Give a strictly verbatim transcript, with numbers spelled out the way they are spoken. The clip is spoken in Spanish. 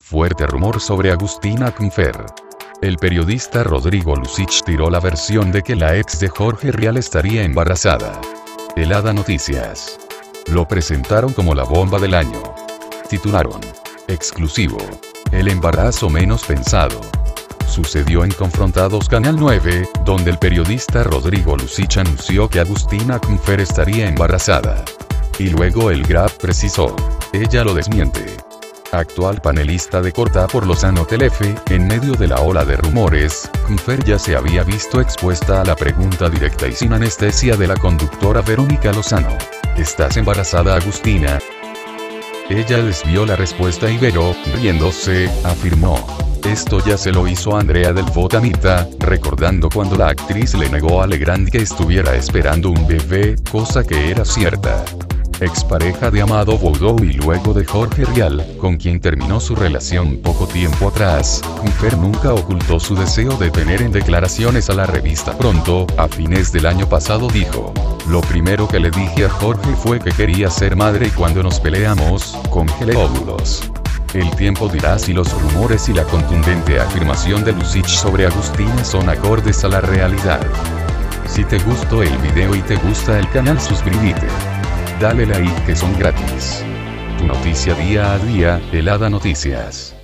Fuerte rumor sobre Agustina Kempfer. El periodista Rodrigo Lucich tiró la versión de que la ex de Jorge Rial estaría embarazada. Helada Noticias. Lo presentaron como la bomba del año. Titularon: exclusivo. El embarazo menos pensado. Sucedió en Confrontados Canal nueve, donde el periodista Rodrigo Lucich anunció que Agustina Kempfer estaría embarazada. Y luego el Grab precisó: ella lo desmiente. Actual panelista de Corta por Lozano Telefe, en medio de la ola de rumores, Kempfer ya se había visto expuesta a la pregunta directa y sin anestesia de la conductora Verónica Lozano: ¿estás embarazada, Agustina? Ella desvió la respuesta y Vero, riéndose, afirmó: esto ya se lo hizo Andrea del Botanita, recordando cuando la actriz le negó a Legrand que estuviera esperando un bebé, cosa que era cierta. Expareja de Amado Boudou y luego de Jorge Rial, con quien terminó su relación poco tiempo atrás, Kempfer nunca ocultó su deseo de tener. En declaraciones a la revista Pronto, a fines del año pasado dijo: lo primero que le dije a Jorge fue que quería ser madre y cuando nos peleamos, congelé óvulos. El tiempo dirá si los rumores y la contundente afirmación de Lucich sobre Agustina son acordes a la realidad. Si te gustó el video y te gusta el canal, suscríbete. Dale like que son gratis. Tu noticia día a día, Helada Noticias.